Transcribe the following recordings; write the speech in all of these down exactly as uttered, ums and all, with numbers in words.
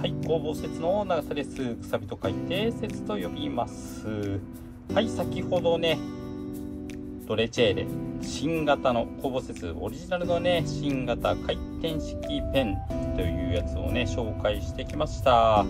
はい、工房説の長さです。くさびと書いて説と呼びます。はい、先ほどねドレチェーレ新型の工房説オリジナルのね新型回転式ペンというやつをね紹介してきました。はい、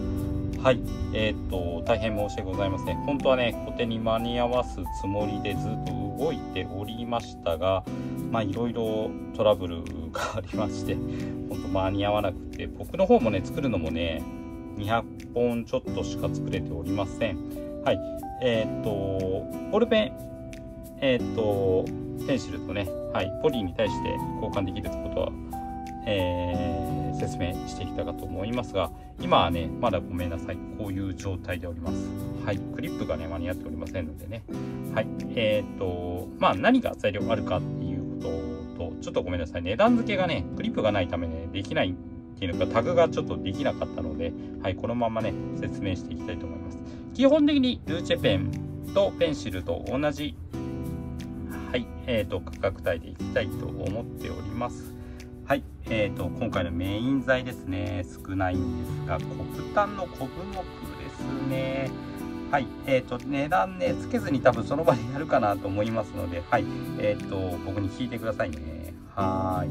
えー、っと大変申し訳ございません。本当はね小手に間に合わすつもりでずっと動いておりましたが、まあいろいろトラブルがありまして本当間に合わなくて、僕の方もね作るのもねにひゃっぽんちょっとしか作れておりません。はい、えー、っとボールペンえー、っとペンシルとね、はい、ポリーに対して交換できるってことは、えー、説明していきたかと思いますが、今はねまだごめんなさい、こういう状態でおります。はい、クリップがね間に合っておりませんのでね。はい、えー、っとまあ何が材料あるかっていうことと、ちょっとごめんなさい、値段付けがねクリップがないためねできないっていうのか、タグがちょっとできなかったので、はい、このままね説明していきたいと思います。基本的にルーチェペンとペンシルと同じはい、えーと、価格帯でいきたいと思っております。はい、えーと、今回のメイン材ですね、少ないんですが、黒炭のコブ木ですね。はい、えーと、値段ね、つけずに多分その場でやるかなと思いますので、はい、えーと、僕に聞いてくださいね。はい、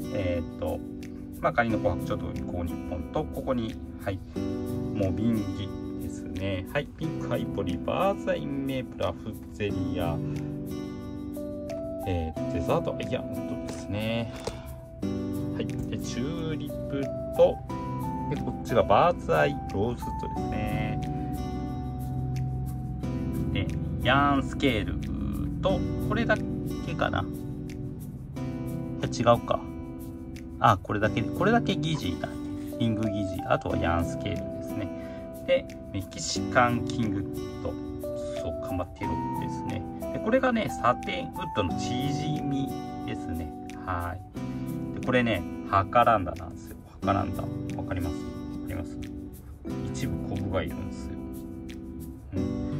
えーと、まあ、仮の琥珀ちょっとここにいっぽんと、ここに、はい、モビンギですね。はい、ピンクハイポリ、バーザインメープラ、フッゼリア、えー、デザートアイアンドですね。はい、でチューリップと、でこっちがバーズアイローズウッドですね。でヤーンスケールと、これだけかな。いや違うか。あ、これだけで、これだけギジーだ。リングギジー、あとはヤーンスケールですね。でメキシカンキングと、そうカマテロですね。でこれがねサテンウッドの縮みですね。はい。でこれねハカランダなんですよ。ハカランダわかります？わかります？一部コブがいるんですよ。うん、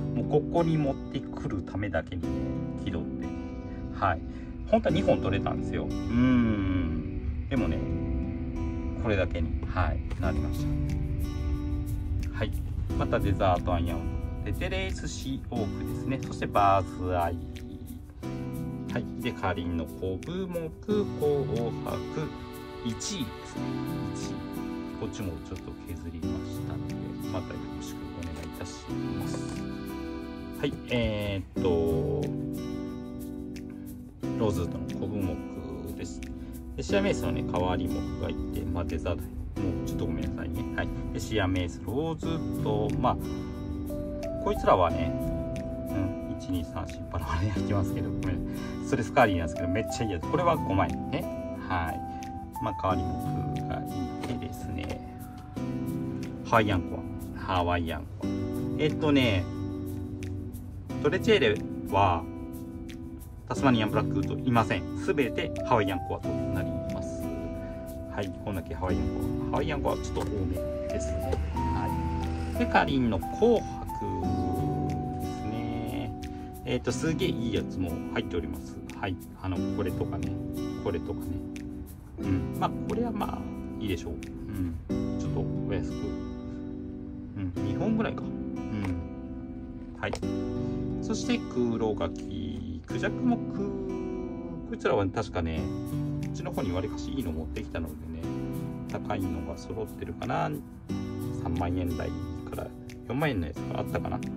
もうここに持ってくるためだけにね気取ってね、はい。本当はにほん取れたんですよ。うーん。でもねこれだけにはいなりました。はい。またデザートアイアンでテレースシーオークですね。そしてバーズアイ、はい、でカリンのコブ木紅白いちいですね。いちい、こっちもちょっと削りましたので、またよろしくお願いいたします。はい、えー、っとローズウッドのコブ木です。でシアメイスのね代わり木がいて、まあ、デザートもうちょっとごめんなさいね。はい、でシアメイスローズウッド、まあこいつらはね、うん、いちにさんよんバラバラでやってますけど、ごめん、ストレスカーリーなんですけどめっちゃいいやつ。これはごまいね。はい、まあ代わり木がいてですね、ハワイアンコア、ハワイアンコア、えっとねドレチェーレはタスマニアンブラックウッドいません。すべてハワイアンコアとなります。はい、こんだけハワイアンコア、ハワイアンコアはちょっと多めですね。はい、でカリンの紅白ですね。えっとすげえいいやつも入っております。はい、あのこれとかね、これとかね、うん、まあこれはまあいいでしょう。うん、ちょっとお安く、うん、にほんぐらいか。うん、はい。そして黒柿、クジャクモク、こいつらは確かねこっちの方にわりかしいいの持ってきたのでね、高いのが揃ってるかな。さんまんえん台からよんまんえんのやつがあったかな。うん、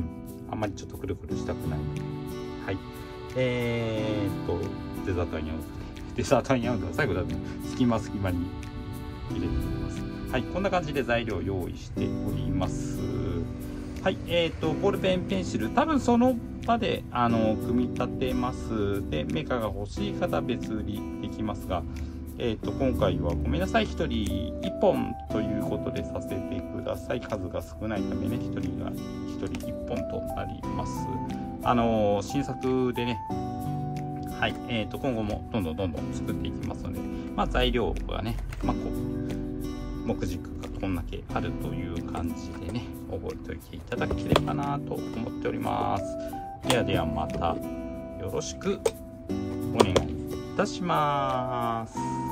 あんまりちょっとくるくるしたくないので、はい。えーっとデザートアイアンウッド、デザートアイアンウッドは最後だと隙間隙間に入れております。はい、こんな感じで材料を用意しております。はい、えーっとボールペンペンシル多分その場であの組み立てます。でメカが欲しい方別売りできますが、えー、と今回はごめんなさい、ひとりいっぽんということでさせてください。数が少ないためね、ひとりがひとりいっぽんとなります。あのー、新作でね、はい、えー、と今後もどんどんどんどん作っていきますので、まあ、材料がね、まあ、こう木軸がこんだけあるという感じでね、覚えておいていただければなと思っております。ではではまたよろしくお願いいたします。